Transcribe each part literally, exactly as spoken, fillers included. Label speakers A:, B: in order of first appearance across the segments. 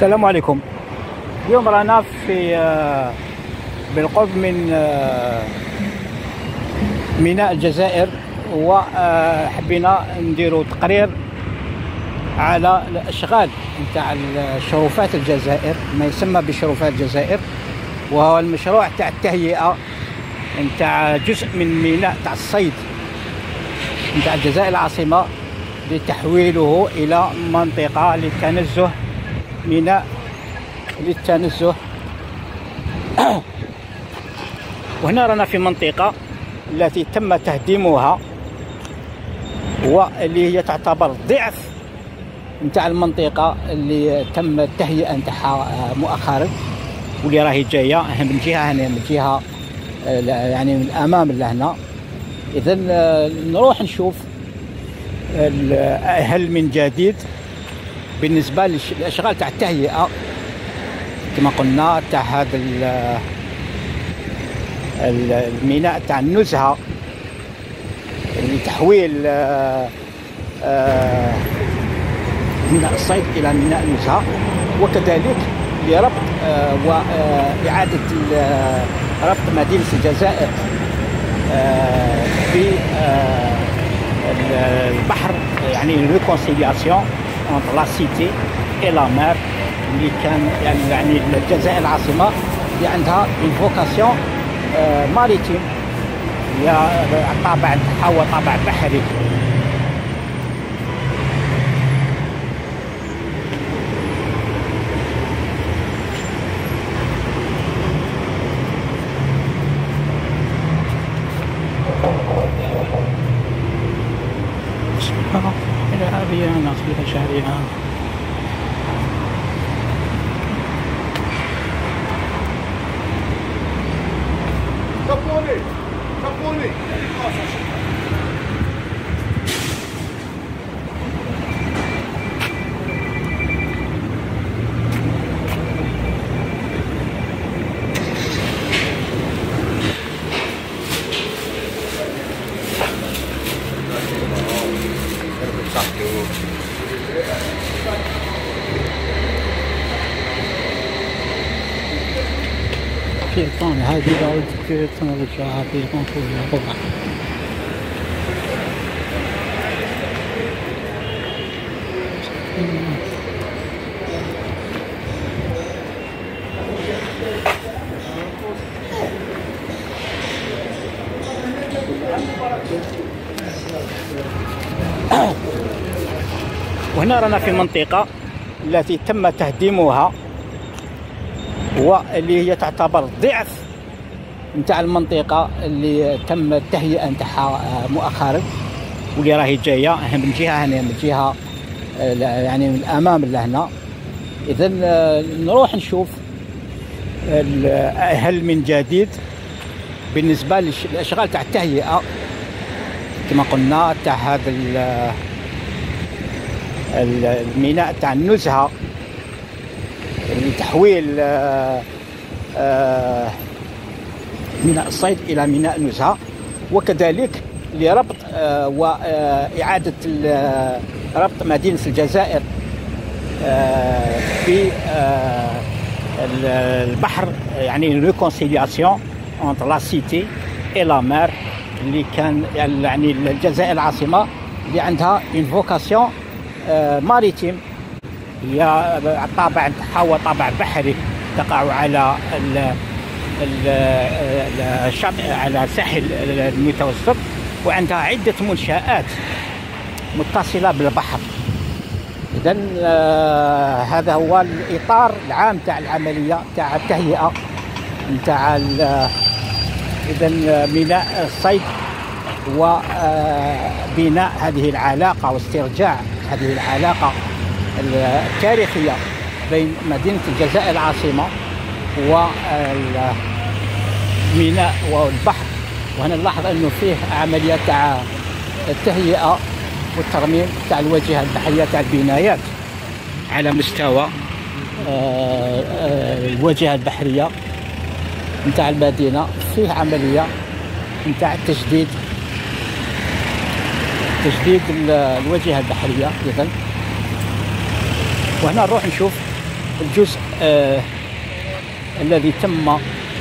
A: السلام عليكم. اليوم رانا في آه، بالقرب من آه، ميناء الجزائر، وحبينا نديروا تقرير على الاشغال نتاع شرفات الجزائر، ما يسمى بشرفات الجزائر، وهو المشروع تاع التهيئه نتاع جزء من ميناء تاع الصيد نتاع الجزائر العاصمه لتحويله الى منطقه للتنزه، ميناء للتنزه. وهنا رانا في منطقة التي تم تهديمها، واللي هي تعتبر ضعف نتاع المنطقة اللي تم التهيئة نتاعها مؤخرا، واللي راهي جاية من جهة هنا، من جهة يعني من الأمام لهنا. إذا نروح نشوف هل من جديد بالنسبة للأشغال تاع التهيئة كما قلنا تاع هذا الميناء تاع النزهة لتحويل ميناء الصيد إلى ميناء النزهة، وكذلك لربط وإعادة ربط مدينة الجزائر بالبحر، يعني ريكونسيلياسيون entre la cité et la mer، اللي كان يعني الجزائر العاصمة اللي عندها une vocation ماريتيم، هي طابع هو طابع بحري. إلى هذه نصيحة شهرها.
B: Japonais, japonais.
A: Piéton هذه داود piéton رجعها piéton كلها طبعا. وهنا رانا في منطقة التي تم تهديمها، واللي هي تعتبر ضعف نتاع المنطقة اللي تم التهيئة نتاعها مؤخرا، واللي راهي جاية من جهة هنا، من جهة يعني من الأمام لهنا. إذا نروح نشوف هل من جديد بالنسبة للأشغال تاع التهيئة كما قلنا تاع هذا الميناء تاع النزهة لتحويل ميناء الصيد إلى ميناء النزهة، وكذلك لربط وإعادة ربط مدينة الجزائر بالبحر، يعني ريكونسيلياسيون entre la cité et la mer، اللي كان يعني الجزائر العاصمة اللي عندها une vocation ماريتيم، هي طابع هو طابع بحري، تقع على الشاطئ على الساحل المتوسط، وعندها عدة منشآت متصلة بالبحر. إذا هذا هو الإطار العام تاع العملية تاع التهيئة تاع إذا ميناء الصيد، وبناء هذه العلاقة واسترجاع هذه العلاقة التاريخية بين مدينة الجزائر العاصمة والميناء والبحر. وهنا نلاحظ أنه فيه عملية تاع التهيئة والترميم تاع الواجهة البحرية تاع البنايات على مستوى الواجهة البحرية نتاع المدينة. فيه عملية نتاع التجديد تجديد الواجهة البحرية. إذن وهنا نروح نشوف الجزء آه الذي تم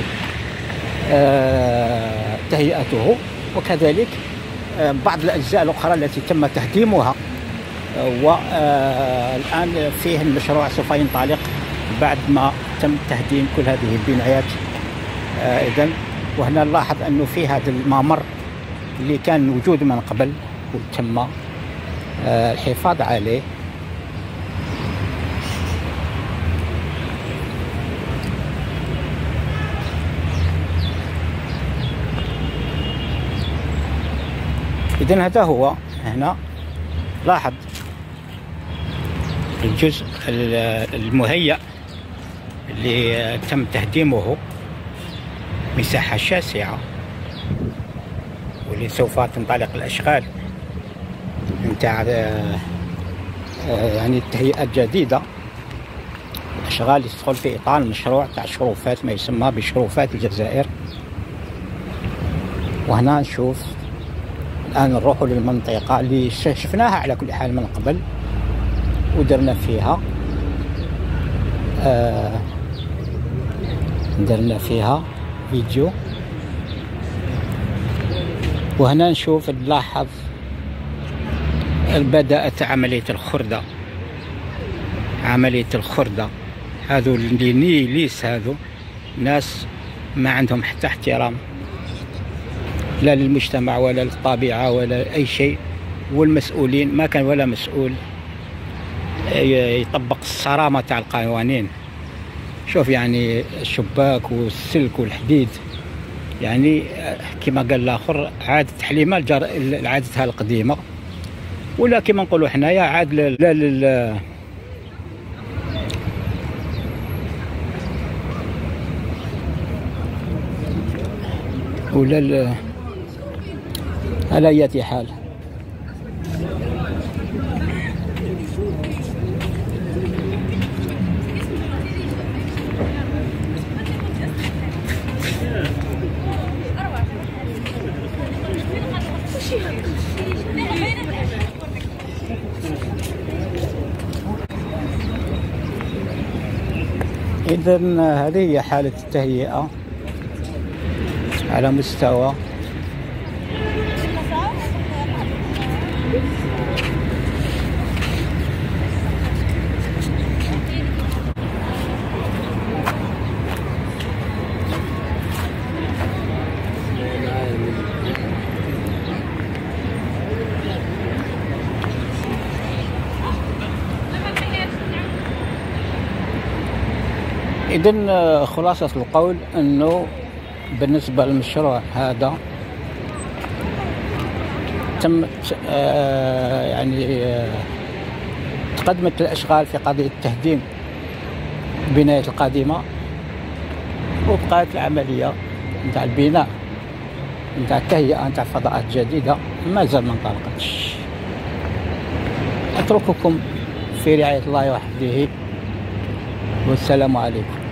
A: آه تهيئته، وكذلك آه بعض الأجزاء الأخرى التي تم تهديمها، آه والآن فيه المشروع سوف ينطلق بعد ما تم تهديم كل هذه البنايات. آه إذن وهنا نلاحظ أنه في هذا الممر اللي كان موجود من قبل وتم آه الحفاظ عليه. إذن هذا هو هنا لاحظ الجزء المهيأ اللي تم تهديمه، مساحة شاسعة واللي سوف تنطلق الأشغال نتاع يعني التهيئة الجديدة، الأشغال اللي تدخل في إطار المشروع تاع شرفات ما يسمى بشرفات الجزائر. وهنا نشوف الآن نروحوا للمنطقة اللي شفناها على كل حال من قبل ودرنا فيها آه درنا فيها فيديو. وهنا نشوف نلاحظ بدأت عملية الخردة، عملية الخردة. هذو اللي نيليس هذو ناس ما عندهم حتى احترام لا للمجتمع ولا للطبيعة ولا أي شيء، والمسؤولين ما كان ولا مسؤول يطبق الصرامة تاع القوانين. شوف يعني الشباك والسلك والحديد، يعني كما قال الآخر عادة حليمة لعادتها القديمة، ولا كما نقولوا حنايا عاد لا لل ولا ل... على أي حال. إذن هذه هي حالة التهيئة على مستوى إذن خلاصة القول أنه بالنسبة للمشروع هذا تم يعني تقدمت الأشغال في قضية تهديم البنايات القديمة، وبقات العملية نتاع البناء نتاع التهيئة نتاع فضاءات جديدة ما زال ما انطلقتش. أترككم في رعاية الله وحده، والسلام عليكم.